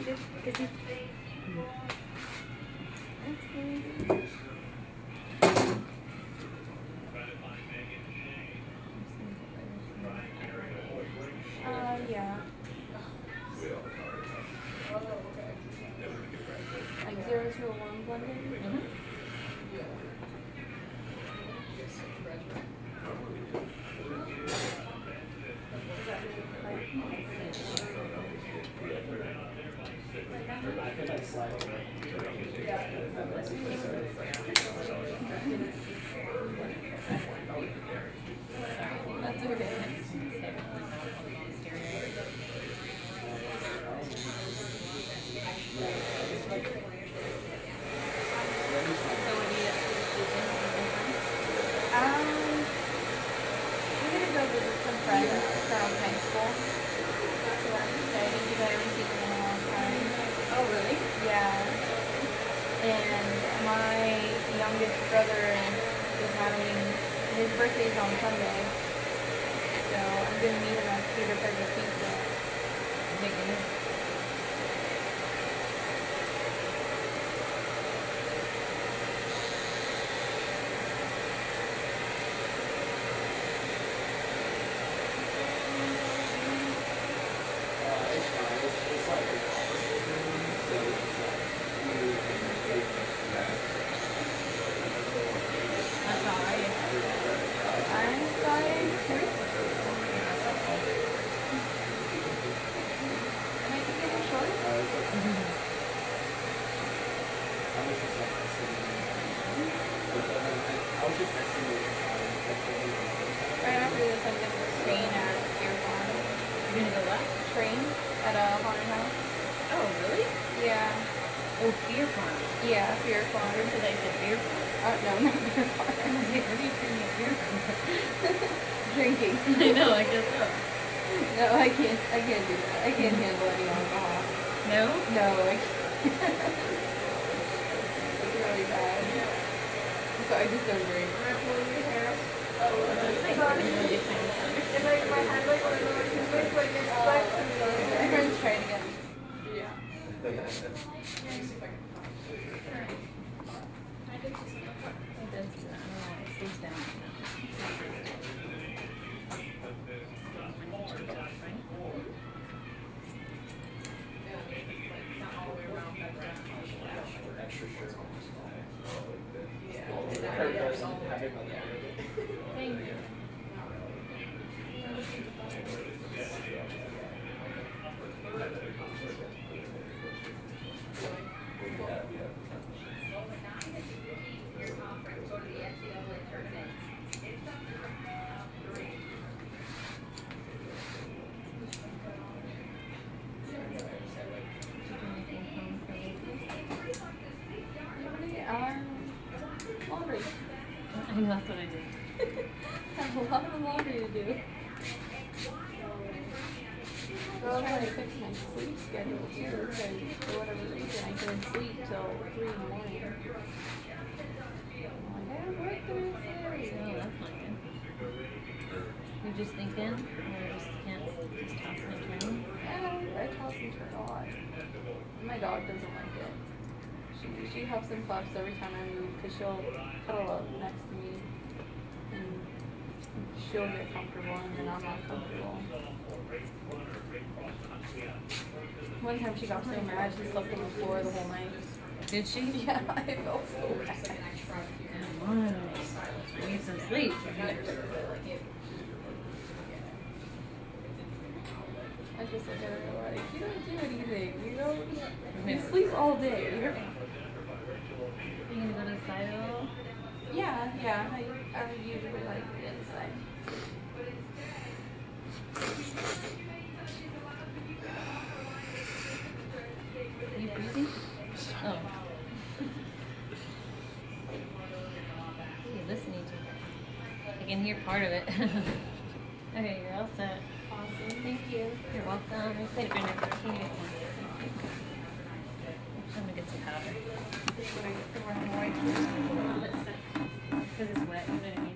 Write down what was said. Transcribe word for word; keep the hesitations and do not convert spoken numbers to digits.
did? Is he? That's good. Uh, yeah. Like zero to a one blended? Mm-hmm. That's okay. Um, we're gonna go visit some friends from high school. So I'm excited because I haven't seen them in a long time. Oh, really? Yeah. And my youngest brother is having his birthday's on Sunday. So I'm gonna meet him at Peter Piper's Pizza. Making it. Right after this, I'm going to train at Beer Farm. You're going to go what? Train at a haunted house. Oh, really? Yeah. Oh, Beer Farm? Yeah, Beer Farm. So they said Beer Farm? Oh, no, not Beer Farm. What are you training at Beer Farm? Drinking. I know, I guess so. No, I can't, I can't do that. I can't handle any alcohol. No? No, I can't. It's really bad. So I just don't drink. Am I pulling your hair? Oh, it's like it's like my hand like on the toothpaste, like it's stuck to me. My friend's trying again. Yeah. Let me see if I can find it. Alright. I did see something. It does do that. I don't know why it stays down. Extra shirt. Thank you. Laundry. I know, that's what I do. I have a lot of laundry to do. I was trying to fix my sleep schedule too, because for whatever reason I couldn't sleep till three in the morning. I'm like, I have work to do today. No, that's not good. You're just thinking, or just can't just toss and turn? Yeah, I toss and turn a lot. My dog doesn't like it. She, she huffs and puffs every time I move because she'll cuddle up next to me and she'll get comfortable and then I'm not comfortable. One time she got so mad she slept on the floor the whole night. Did she? Yeah, I felt so bad. Come on. Need some sleep. I just look at her like, you don't do anything, you know? You sleep all day. You're you gonna go to the side at all? Yeah, yeah. I, I usually like to get inside. Are you breathing? Oh. You're listening to it. I can hear part of it. Okay, you're all set. Awesome. Thank you. You're welcome. I played a good night. Can you get one? I'm gonna get some powder. Because it's wet.